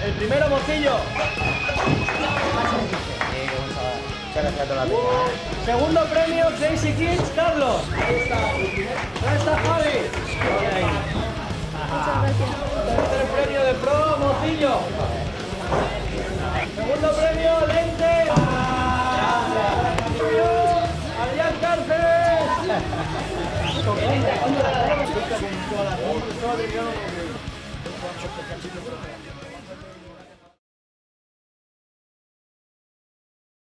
El primero, Mocillo. Muchas gracias a toda la peña. Segundo premio, Daisy Kids, Carlos. Ahí está Javi. Muchas gracias. Tercer premio de Pro, Mocillo. Segundo premio, Lente. Adrián Cárceles.